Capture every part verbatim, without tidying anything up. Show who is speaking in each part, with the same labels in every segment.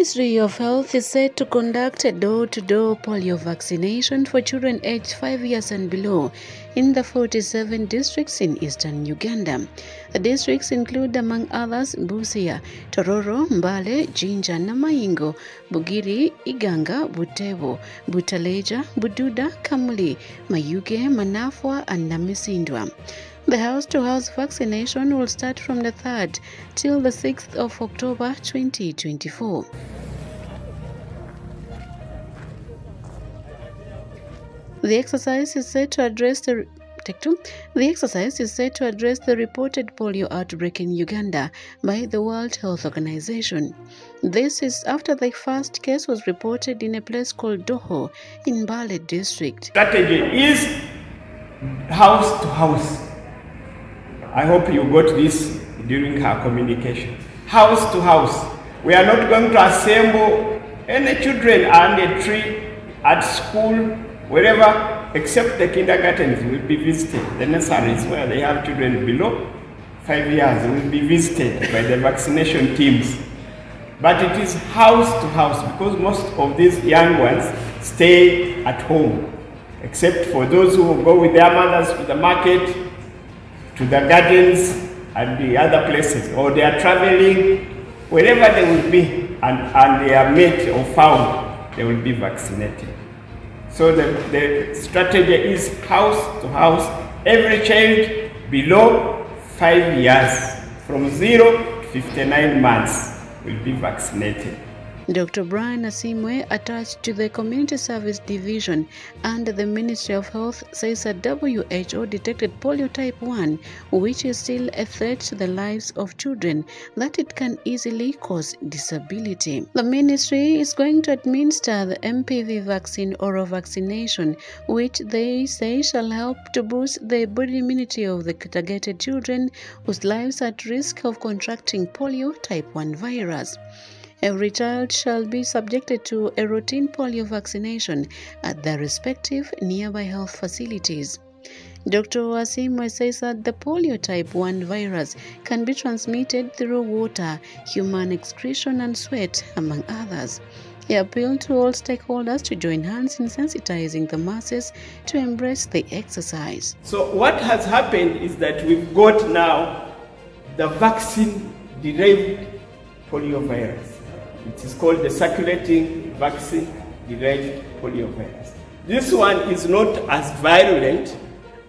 Speaker 1: Ministry of Health is set to conduct a door-to-door polio vaccination for children aged five years and below in the forty-seven districts in eastern Uganda. The districts include, among others, Busia, Tororo, Mbale, Jinja, Namayingo, Bugiri, Iganga, Butevo, Butaleja, Bududa, Kamuli, Mayuge, Manafwa, and Namisindwa. The house-to-house vaccination will start from the third till the sixth of October twenty twenty-four. The exercise is set to address the The exercise is set to address the reported polio outbreak in Uganda by the World Health Organization. This is after the first case was reported in a place called Doho in Mbale district.
Speaker 2: Strategy is house to house. I hope you got this during her communication. House to house. We are not going to assemble any children under a tree, at school, wherever, except the kindergartens will be visited. The nurseries where they have children below five years will be visited by the vaccination teams. But it is house to house because most of these young ones stay at home, except for those who will go with their mothers to the market, to the gardens and the other places, or they are traveling, wherever they will be, and, and they are met or found, they will be vaccinated. So the, the strategy is house to house. Every child below five years, from zero to fifty-nine months, will be vaccinated.
Speaker 1: Doctor Brian Asimwe, attached to the Community Service Division under the Ministry of Health, says that W H O detected polio type one, which is still a threat to the lives of children, that it can easily cause disability. The ministry is going to administer the M P V vaccine oral vaccination, which they say shall help to boost the body immunity of the targeted children whose lives are at risk of contracting polio type one virus. Every child shall be subjected to a routine polio vaccination at their respective nearby health facilities. Doctor Asimwe says that the polio type one virus can be transmitted through water, human excretion, and sweat, among others. He appealed to all stakeholders to join hands in sensitizing the masses to embrace the exercise.
Speaker 2: So what has happened is that we've got now the vaccine-derived polio virus. It is called the circulating vaccine-derived poliovirus. This one is not as virulent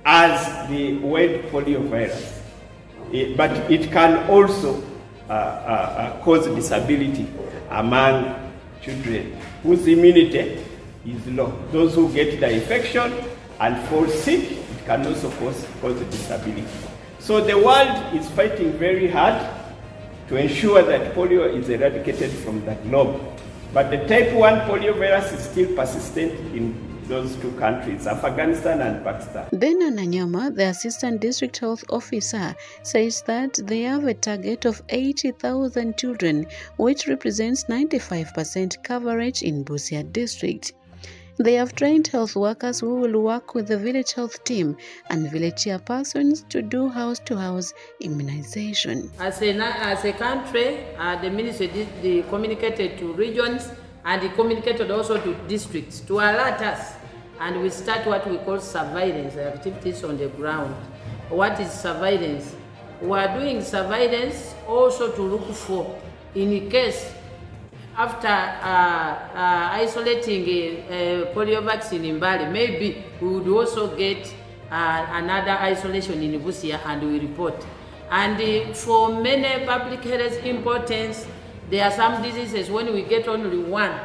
Speaker 2: as the word poliovirus, it, but it can also uh, uh, uh, cause disability among children whose immunity is low. Those who get the infection and fall sick, it can also cause, cause disability. So the world is fighting very hard to ensure that polio is eradicated from the globe. But the type one polio virus is still persistent in those two countries, Afghanistan and Pakistan.
Speaker 1: Bena Nanyama, the Assistant District Health Officer, says that they have a target of eighty thousand children, which represents ninety-five percent coverage in Busia district. They have trained health workers who will work with the village health team and village chairpersons to do house-to-house immunization.
Speaker 3: As a, as a country, uh, the ministry did, they communicated to regions and they communicated also to districts to alert us. And we start what we call surveillance activities on the ground. What is surveillance? We are doing surveillance also to look for, in case after uh, uh, isolating a, a polio vaccine in Mbale, maybe we would also get uh, another isolation in Busia and we report. And uh, for many public health importance, there are some diseases when we get only one,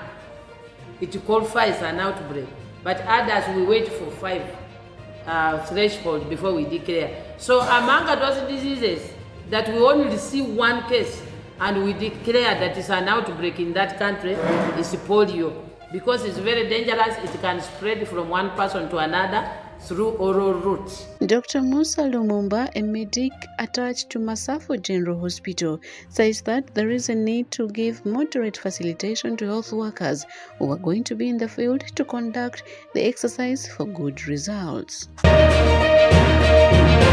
Speaker 3: it qualifies an outbreak. But others, we wait for five uh, threshold before we declare. So among those diseases that we only see one case, and we declare that it's an outbreak in that country, is polio. Because it's very dangerous, it can spread from one person to another through oral routes.
Speaker 1: Doctor Musa Lumumba, a medic attached to Masafu General Hospital, says that there is a need to give moderate facilitation to health workers who are going to be in the field to conduct the exercise for good results.